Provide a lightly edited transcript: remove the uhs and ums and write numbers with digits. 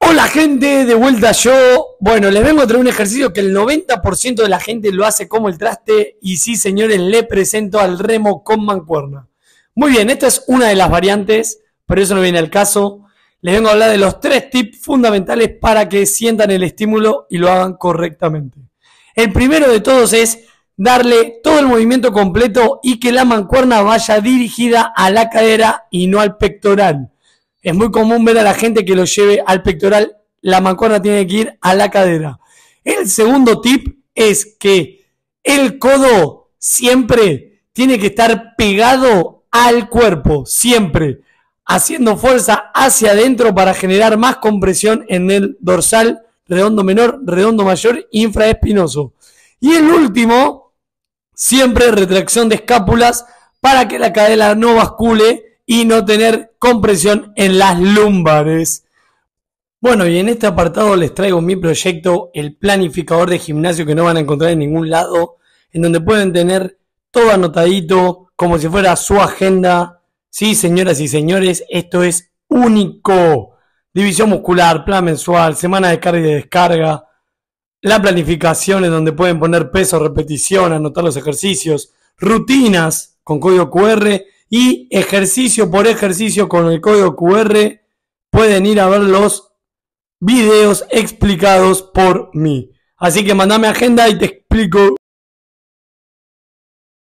Hola gente, de vuelta yo. Bueno, les vengo a traer un ejercicio que el 90% de la gente lo hace como el traste. Y sí, señores, le presento al remo con mancuerna. Muy bien, esta es una de las variantes, pero eso no viene al caso. Les vengo a hablar de los 3 tips fundamentales para que sientan el estímulo y lo hagan correctamente. El primero de todos es darle todo el movimiento completo y que la mancuerna vaya dirigida a la cadera y no al pectoral. Es muy común ver a la gente que lo lleve al pectoral. La mancuerna tiene que ir a la cadera. El segundo tip es que el codo siempre tiene que estar pegado al cuerpo, siempre, haciendo fuerza hacia adentro para generar más compresión en el dorsal, redondo menor, redondo mayor, infraespinoso. Y el último, siempre retracción de escápulas para que la cadera no bascule y no tener compresión en las lumbares. Bueno, y en este apartado les traigo mi proyecto, el planificador de gimnasio, que no van a encontrar en ningún lado, en donde pueden tener todo anotadito, como si fuera su agenda. Sí, señoras y señores, esto es único. División muscular, plan mensual, semana de carga y de descarga, la planificación en donde pueden poner peso, repetición, anotar los ejercicios, rutinas con código QR y ejercicio por ejercicio con el código QR. Pueden ir a ver los videos explicados por mí. Así que mandame agenda y te explico.